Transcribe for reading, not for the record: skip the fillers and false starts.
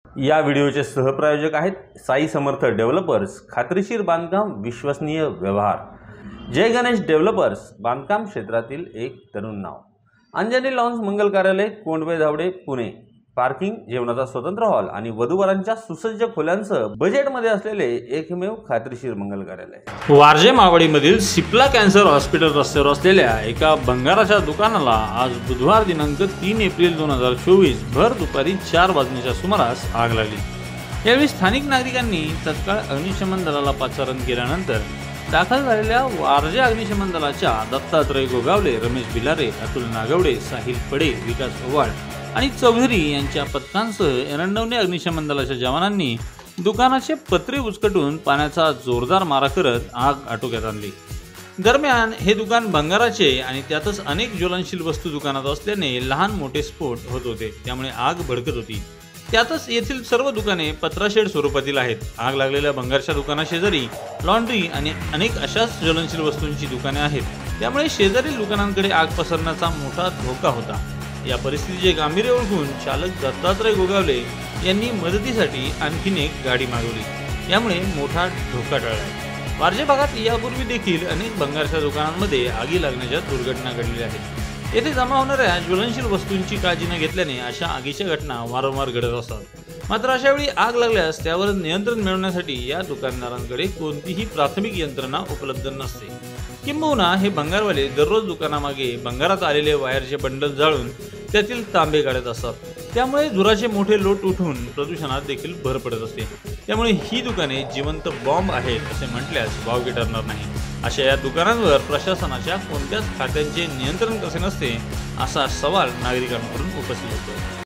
या व्हिडिओचे सहप्रायोजक आहेत साई समर्थ डेव्हलपर्स, खात्रीशीर बांधकाम, विश्वसनीय व्यवहार। जय गणेश डेव्हलपर्स, बांधकाम क्षेत्रातील एक तरुण नाव। अंजनी लॉन्स मंगल कार्यालय, कोंडवे धावडे, पुणे। पार्किंग, जेवणाचा स्वतंत्र हॉल आणि वधूवरांच्या सुसज्ज खोल्यांसह बजेटमध्ये असलेले एकमेव खात्रीशीर मंगल कार्यालय। वारजे मावळीमधील सिप्ला कॅन्सर हॉस्पिटल रस्त्यावर असलेल्या एका भंगाराच्या दुकानाला आज बुधवार दिनांक 3 एप्रिल 2024 भर दुपारी 4 वाजण्याच्या सुमारास आग लागली। यावेळी स्थानिक नागरिकांनी तत्काळ अग्निशमन दलाला पाचारण केल्यानंतर दाखल झालेल्या वारजे अग्निशमन दलाच्या दत्तात्रय गोगावले, रमेश बिलारे, अतुल नागवडे, साहिल पडे, विकास ओवाळ आणि चौधरी यांच्या पथकांसह एरंडवणे अग्निशमन दलाच्या जवानांनी दुकानाचे पत्रे उचकटून पाण्याचा जोरदार मारा करत आग आटोक्यात आणली। दरम्यान हे दुकान भंगाराचे आणि त्यातच अनेक ज्वलनशील वस्तू दुकानात असल्याने लहान मोठे स्फोट होत होते, त्यामुळे आग भडकत होती। त्यातच येथील सर्व दुकाने पत्राशेड स्वरूपातील आहेत। आग लागलेल्या भंगारच्या दुकानाशेजारी लॉन्ड्री आणि अनेक अशाच ज्वलनशील वस्तूंची दुकाने आहेत, त्यामुळे शेजारील दुकानांकडे आग पसरण्याचा मोठा धोका होता। या परिस्थितीचे गांभीर्य ओळखून चालक दत्तात्रय गोगावले यांनी मदतीसाठी आणखीन एक गाडी मागवली, यामुळे मोठा धोका टळला। वारजे भागात यापूर्वी देखील अनेक भंगारच्या दुकानांमध्ये आगी लागण्याच्या दुर्घटना घडलेल्या आहेत। येथे जमा होणाऱ्या ज्वलनशील वस्तूंची काळजी न घेतल्याने अशा आगीच्या घटना वारंवार घडत असतात। मात्र अशा वेळी आग लागल्यास त्यावर नियंत्रण मिळवण्यासाठी या दुकानदारांकडे कोणतीही प्राथमिक यंत्रणा उपलब्ध नसते, किंबहुना हे भंगारवाले दररोज दुकानामागे भंगारात आलेले वायरचे बंडल जाळून त्यातील तांबे काढत असतात, त्यामुळे धुराचे मोठे लोट उठून प्रदूषणात देखील भर पडत असते। त्यामुळे ही दुकाने जिवंत बॉम्ब आहेत असे म्हटल्यास वावगे ठरणार नाही। अशा या दुकानांवर प्रशासनाच्या कोणत्याच खात्यांचे नियंत्रण कसे नसते असा सवाल नागरिकांकडून उपस्थित होतो।